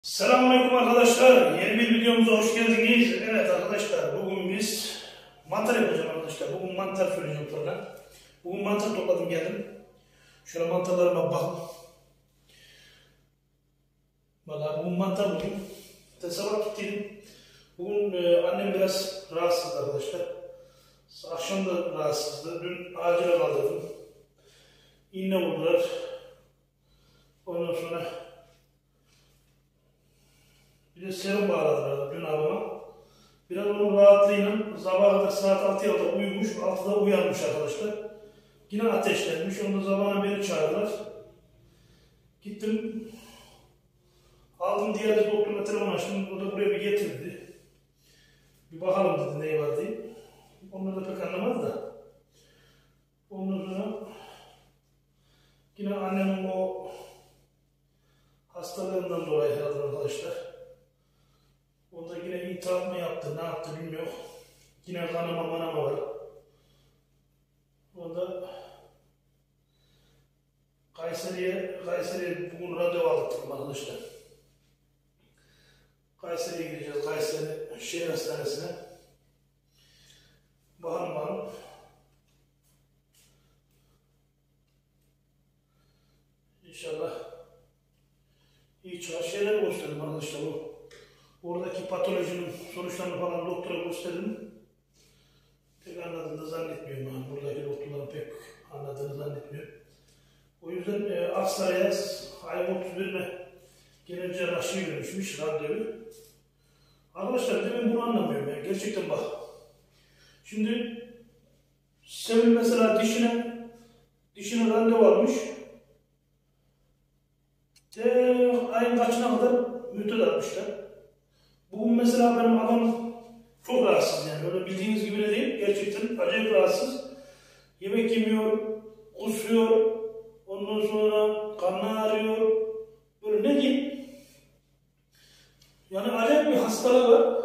Selamünaleyküm arkadaşlar. Yeni bir videomuza hoş geldiniz. Evet arkadaşlar, bugün biz mantar yapacağız arkadaşlar. Bugün mantar söyleyeceğim fırına. Bugün mantar topladım geldim. Şöyle mantarlarıma bakın. Vallahi bugün mantar buldum. Sabah gittim. Bugün annem biraz rahatsızdı arkadaşlar. Akşam da rahatsızdı. Dün acile kaldırdım. İğne vurdular. Ondan sonra bir de serum bağladılar dün abama. Biraz onun rahatlığıyla sabaha kadar saat 6'ya kadar uyumuş, 6'da uyanmış arkadaşlar. Yine ateşlenmiş, onu da sabahına beri çağırdılar. Gittim, aldım diyaliz doktoruna telefon açtım, o da buraya bir getirdi. Bir bakalım dedi neyi var diye. Onlar da pek anlamadı da. Ondan sonra yine annemin o hastalığından dolayı herhalde arkadaşlar. Onda yine intihar mı yaptı, ne yaptı bilmiyorum. Yine kanama manama var. Onda Kayseri'ye bugün randevu aldık arkadaşlar. Kayseri'ye gideceğiz, Kayseri Şehir Hastanesi'ne. Bakalım. İnşallah iyi çıkar şeyler gösterdim arkadaşlar. Oradaki patolojinin sonuçlarını falan doktora gösterdim. Pek anladığını zannetmiyorum ben. Buradaki doktorların pek anladığını zannetmiyorum. O yüzden Aksaray'a ayın 31'ine gelince aşıyı görmüşmüş randevu. Arkadaşlar demin bunu anlamıyorum ya. Gerçekten bak. Şimdi Sevil mesela dişine randevu almış. Ayın kaçına kadar müddet atmışlar. Bugün mesela benim adam çok rahatsız yani. Öyle bildiğiniz gibi de değil. Gerçekten acayip rahatsız. Yemek yemiyor, kusuyor. Ondan sonra karnı ağrıyor. Böyle ne diyeyim? Yani acayip bir hastalığı var.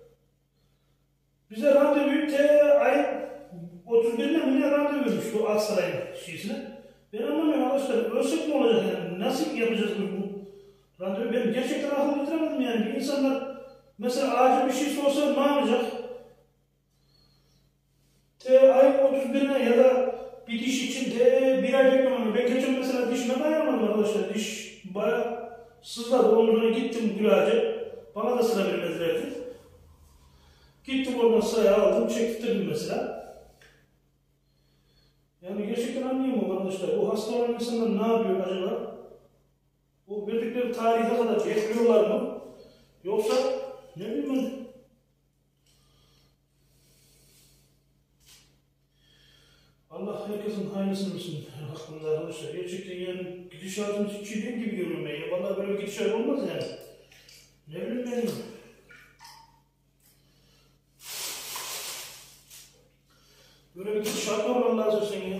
Bize randevu ayın 31'ine mi ne randevu vermiş bu Aksaray'ın şeysine. Ben anlamıyorum arkadaşlar. Ölsek mi olacak yani? Nasıl yapacağız bu randevu? Ben gerçekten aklımı bitiremedim yani. Bir insanlar mesela acil bir şey sorsa ne yapacak? Ayın 31'ine ya da bir diş için bir ay beklemem. Ben geçen mesela dişime dayanamadım arkadaşlar. Diş bayağı sızladı. Ondan sonra gittim gülaca. Bana da sıra vermedilerdi. Gittim oradan sıraya aldım, çektirdim mesela. Yani gerçekten anlayamıyorum arkadaşlar. Bu hasta olan insanlar ne yapıyor acaba? Bu verdikleri tarihe kadar bekliyorlar mı? Yoksa ne bileyim ben? Allah herkesin hayırlısını bilsin hakkında arkadaşlar. Gerçekten yani gidişatın hiç iyi değil gibi görüyorum ben ya. Vallahi böyle bir gidişat olmaz yani. Ne bileyim ben? Böyle bir gidişat var vallahi söylesen ya.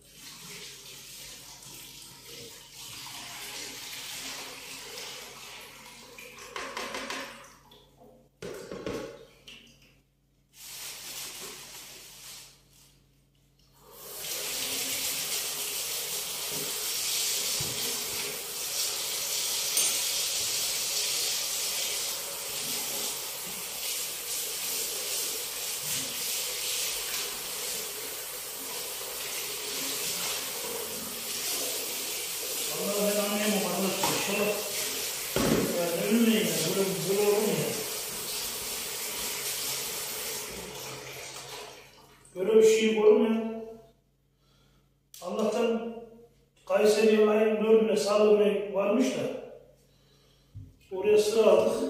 Böyle bir şey olur mu ya? Allah'tan Kayseri'ye ayın 4'üne sağlığına varmış da oraya sıra aldık.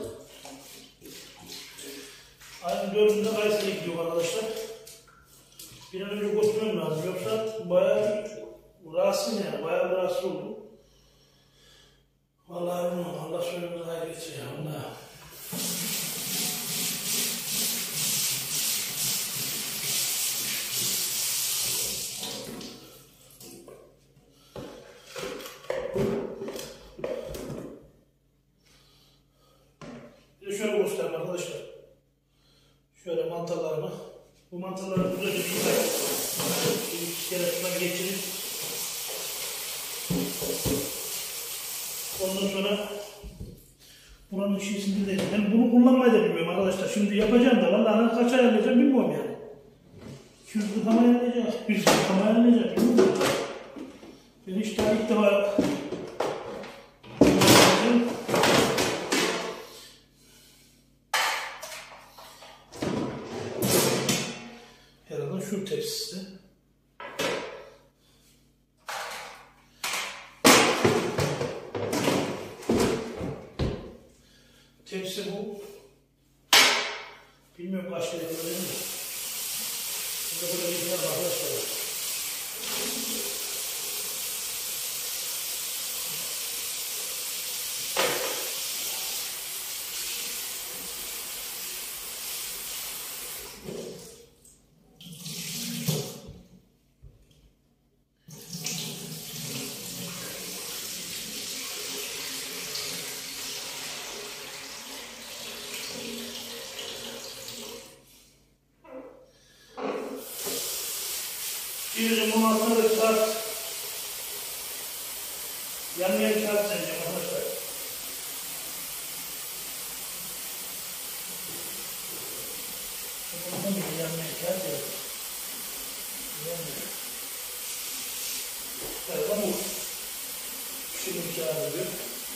Ayın 4'ünde Kayseri'ye gidiyor arkadaşlar. Bir an önce götürmem lazım. Yoksa bayağı rahatsız yani. Bayağı rahatsız oldum. Vallahi Allah sonumuzu hayır etsin ya. Allah. Bir de şöyle göstereyim arkadaşlar. Şöyle mantarlarımı. Bu mantarları güzelce bir yıkayıp bir kere şuna geçirip ondan sonra Buranın şeysinde değil. Ben bunu kullanmayı da bilmiyorum arkadaşlar. Şimdi yapacağım da vallahi kaç ayarlayacağım bilmiyorum yani. 200 lira ayarlayacak, 100 lira ayarlayacak bilmiyorum. Ben hiç daha ilk defa herhalde şu tepsisi. Tepsi bu. Bilmiyorum kaç kere böyle mi? Burada böyle bir yer var arkadaşlar. Bir bunun altına da kağıt, yanmayan kağıt sereceğim arkadaşlar. Bunun gibi yanmayan kağıt sereceğim. Evet, bu şimdi kağıdı diyor.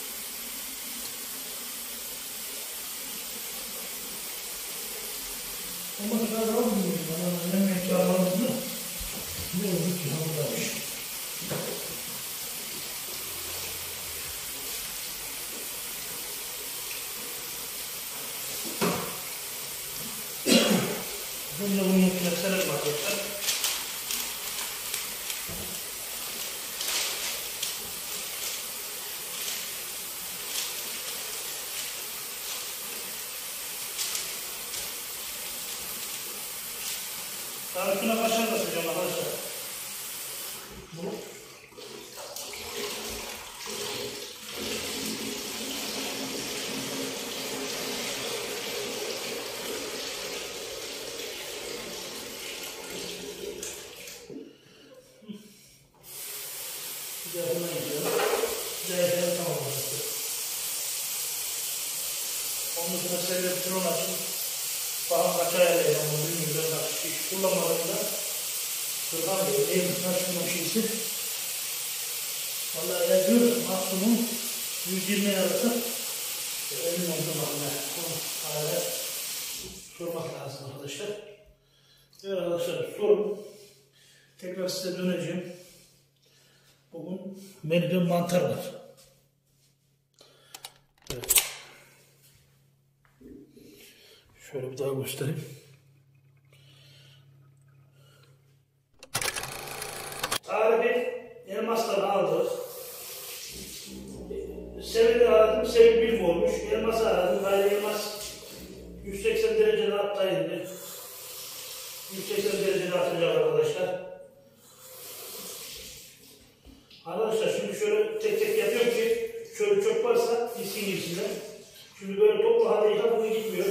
Ama kadar daha bulmuyorum. Yanmayan kağıt almasını. Ne oldu ki hamurdamış. Burada bunun makinesine bakacaklar. Daha üstüne kaşar basacağım arkadaşlar. Bu. Güzel gidiyor. Güzel tamam olacak. Onun üstüne seyrek tron açın. Bağım kaç ayarlayacağım onu bilmiyorum. Hiç kullanmadığımda Kırkan Bey, ev taşıma şeysi. Vallahi yazıyorum, maksimum 120 arası emin olduğum halde bunu hala sormak lazım arkadaşlar. Evet arkadaşlar, sorum. Tekrar size döneceğim. Bugün menüde mantar var. Evet. Şöyle bir daha göstereyim. Tarifi elmastan aldık. Sevil'i aradım, Sevil bir olmuş. Elması aradım, gayrı elmas 180 derecede hatta indi. 180 derecede atacak arkadaşlar. Arkadaşlar şimdi şöyle tek tek yapıyorum ki şöyle çöp varsa gitsin gibisinden. Şimdi böyle toplu halde yıkar, bunu gitmiyor.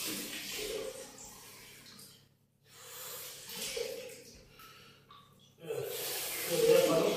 Evet, şöyle yapalım.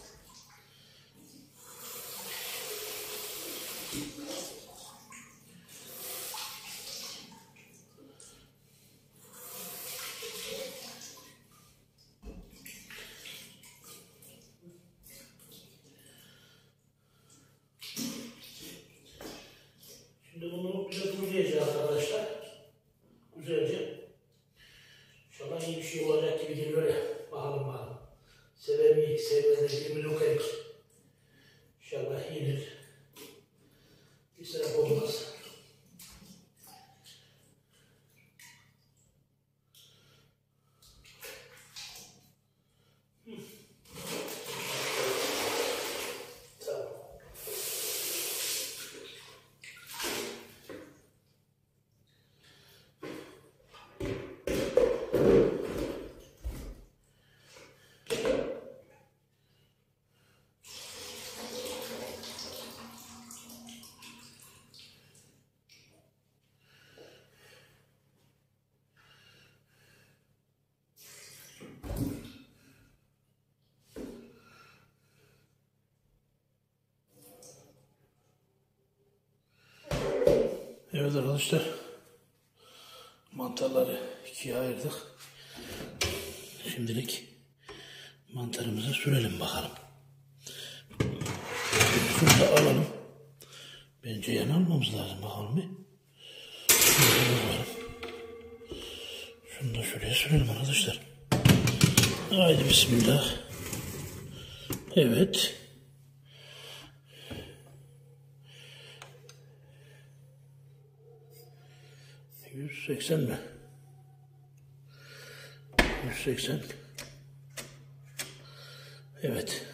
Şimdi bunu bize kuruluyacağız arkadaşlar. Güzelce. İnşallah iyi bir şey olacak gibi geliyor ya. Bakalım bakalım. Sever miyik, sevmez mi lokalik. İnşallah iyidir. Bir sebep olmaz. Evet arkadaşlar, mantarları ikiye ayırdık. Şimdilik mantarımızı sürelim bakalım. Şunu da alalım. Bence yan almamız lazım bakalım bir. Şunu da şuraya sürelim arkadaşlar. Haydi bismillah. Evet. $180 mi? 180. Evet.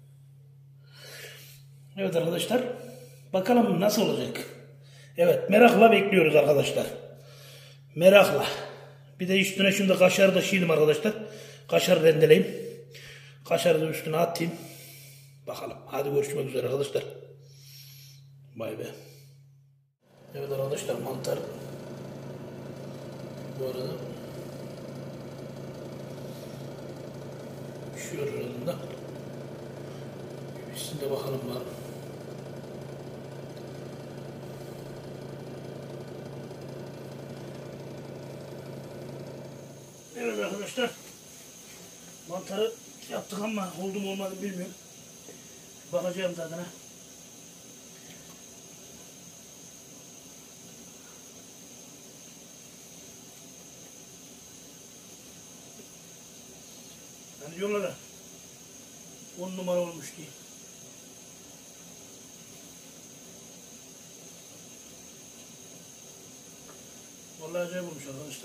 Evet arkadaşlar. Bakalım nasıl olacak. Evet, merakla bekliyoruz arkadaşlar. Merakla. Bir de üstüne şimdi kaşarı da şiilim arkadaşlar. Kaşarı rendeleyeyim. Kaşarı da üstüne atayım. Bakalım. Hadi görüşmek üzere arkadaşlar. Bay be. Evet arkadaşlar, mantar bu arada pişiyor arasında. Üstüne de bakalım var. Evet arkadaşlar, mantarı yaptık ama oldu mu olmadı bilmiyorum. Bakacağım tadına. Yani diyorlar da 10 numara olmuş diye. Vallahi acayip olmuş arkadaşlar.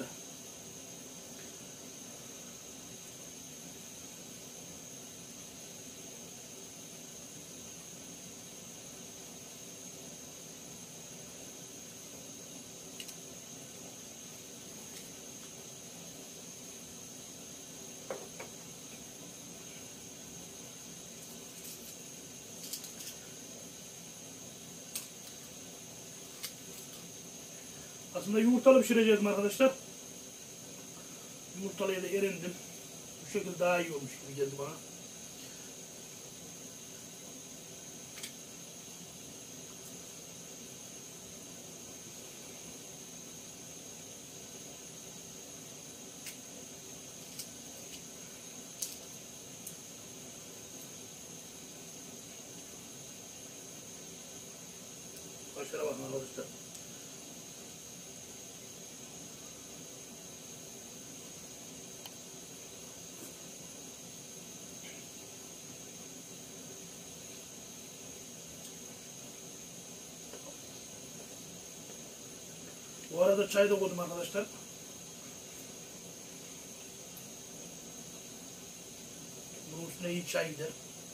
Aslında yumurtalı pişireceğim arkadaşlar. Yumurtalıya da erindim. Bu şekilde daha iyi olmuş gibi geldi bana. Kaşara bakın arkadaşlar. Bu arada çay da koydum arkadaşlar. Bunun üstüne iyi çay gider.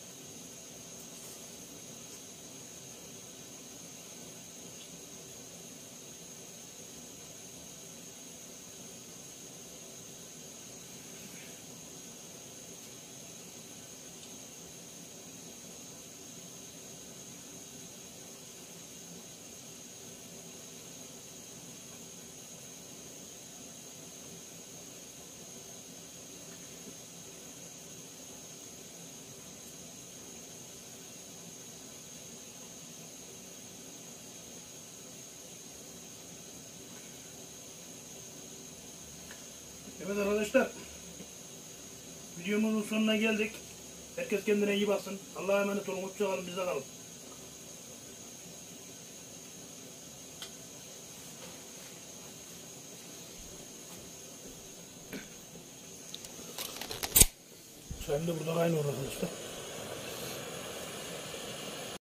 Evet arkadaşlar, videomuzun sonuna geldik. Herkes kendine iyi baksın. Allah'a emanet olun. Hoşça kalın. Bizde kalın. Çayım da burada kaynıyor arkadaşlar.